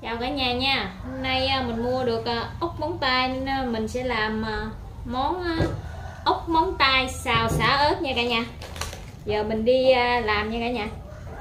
Chào cả nhà nha. Hôm nay mình mua được ốc móng tay nên mình sẽ làm món ốc móng tay xào xả ớt nha cả nhà. Giờ mình đi làm nha cả nhà.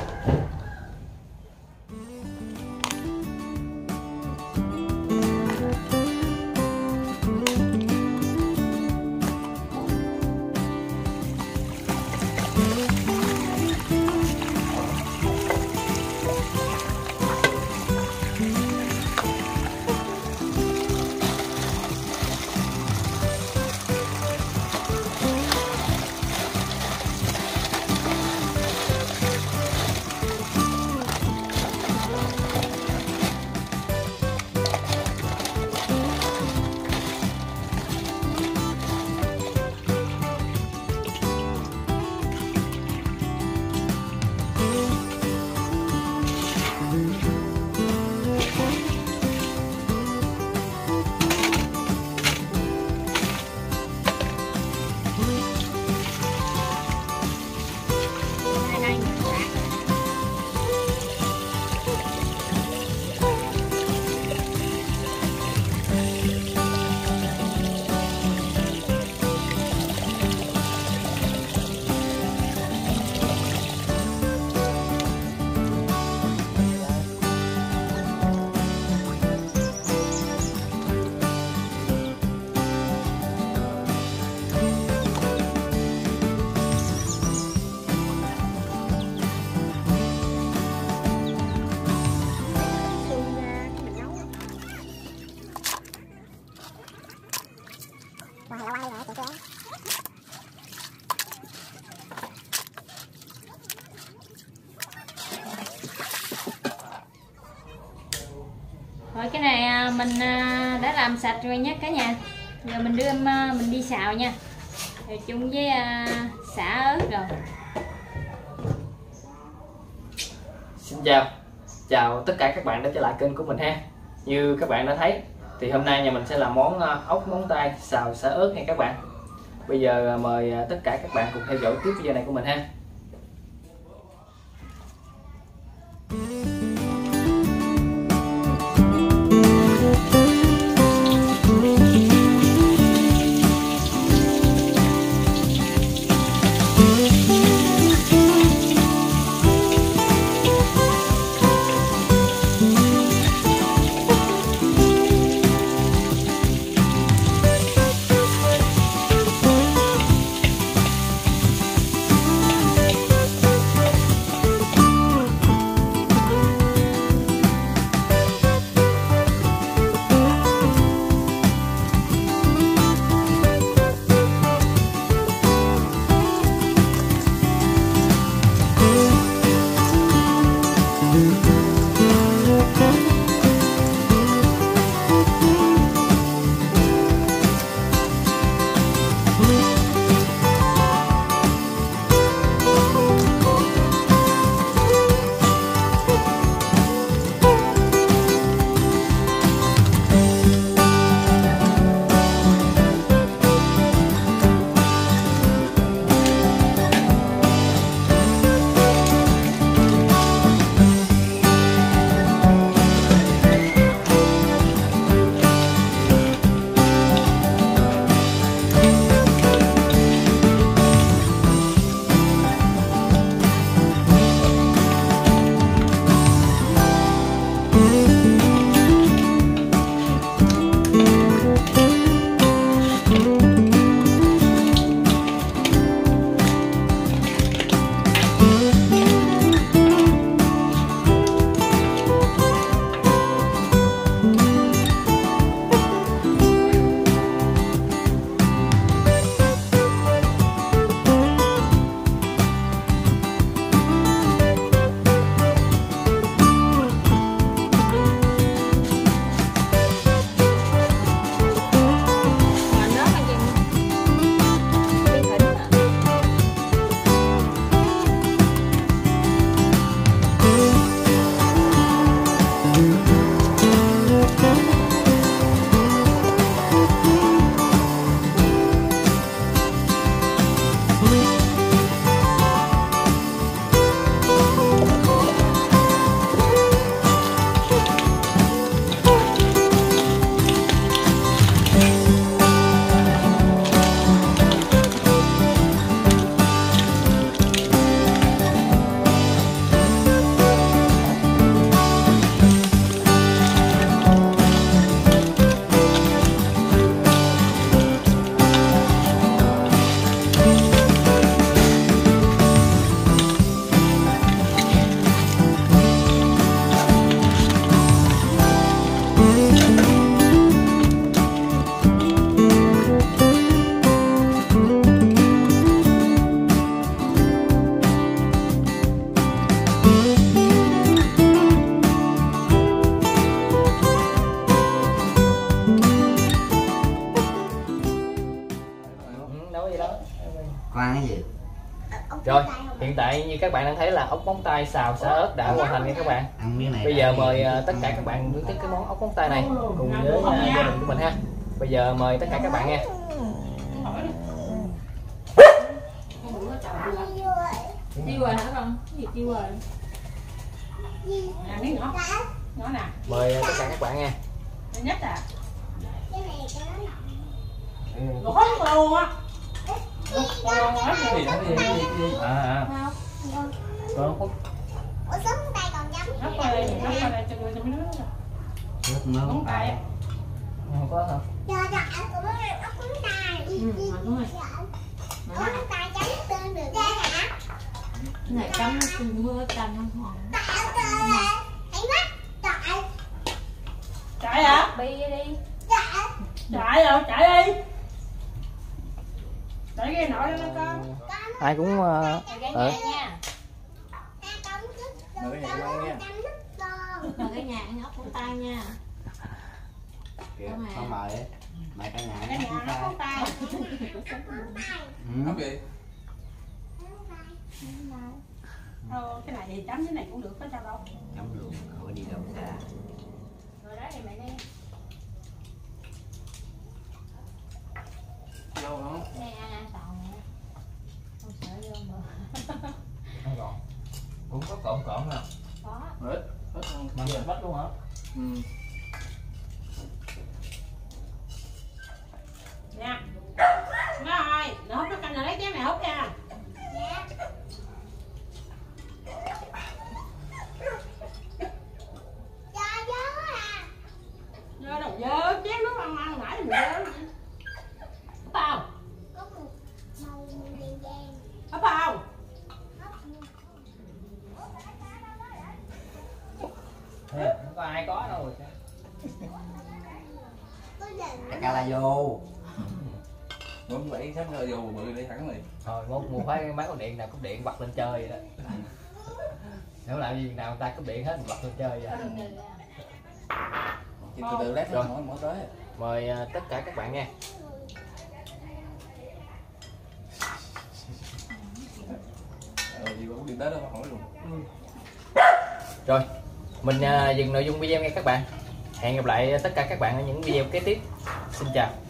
Rồi cái này mình đã làm sạch rồi nhé cả nhà. Giờ mình đưa mình đi xào nha. Rồi chung với xả ớt rồi. Xin chào tất cả các bạn đã trở lại kênh của mình ha. Như các bạn đã thấy thì hôm nay nhà mình sẽ làm món ốc móng tay xào xả ớt nha các bạn. Bây giờ mời tất cả các bạn cùng theo dõi tiếp video này của mình ha. Khoan cái gì? Rồi, hiện tại như các bạn đang thấy là ốc móng tay xào xả ớt đã hoàn thành nha các bạn. Ăn miếng này. Bây giờ mời tất cả các bạn thưởng thức cái món ốc móng tay này cùng với gia đình của mình ha. Bây giờ mời tất cả các bạn nha. Tiêu rồi hả con? Cái gì tiêu rồi? Miếng nhỏ nè. Mời tất cả các bạn nha. Nhất à. Lỗ luôn á. Nước mắm tay. Không có hả? Này chấm mưa chanh không ngon. Chạy hả? Bi đi. Chạy rồi, chạy đi. Chạy cái nồi lên con. Ai cũng Cái nhà nha. mời cái nhà ăn nha. Mời cái nhà ăn ốc móng tay nha. Kìa, không mời ấy. Mời cả nhà. Cái nhà nó có tay. Hấp gì? Cái này thì chấm cái này cũng được, có sao đâu. Chấm luôn, không có đi đâu xa. Rồi đó thì mày đi. Đâu không? Nè ăn toàn nè. Không sợ vô mà. Không còn. Cũng có cộn nè. Có. Ít luôn. Mà mình bắt luôn hả? Ừ. Nha. Rồi, nó hút cái canh này lấy chén này hút nha. Dơ đâu dơ, chén nước ăn ăn nãy mình dơ. Hấp không? Hấp không? Không có ai có đâu rồi. Cả là vô. Muốn vậy sắp rồi vô bự đi thẳng này. Thôi mua phải máy có điện nào cúp điện bật lên chơi vậy đó. Nếu làm gì nào người ta cúp điện hết mình bật lên chơi vậy. Chị từ từ lát Rồi. nữa mới tới. Mời tất cả các bạn nha. Gì cũng đi tới đâu mà hỏi luôn. Rồi, mình dừng nội dung video nha các bạn. Hẹn gặp lại tất cả các bạn ở những video kế tiếp. Xin chào.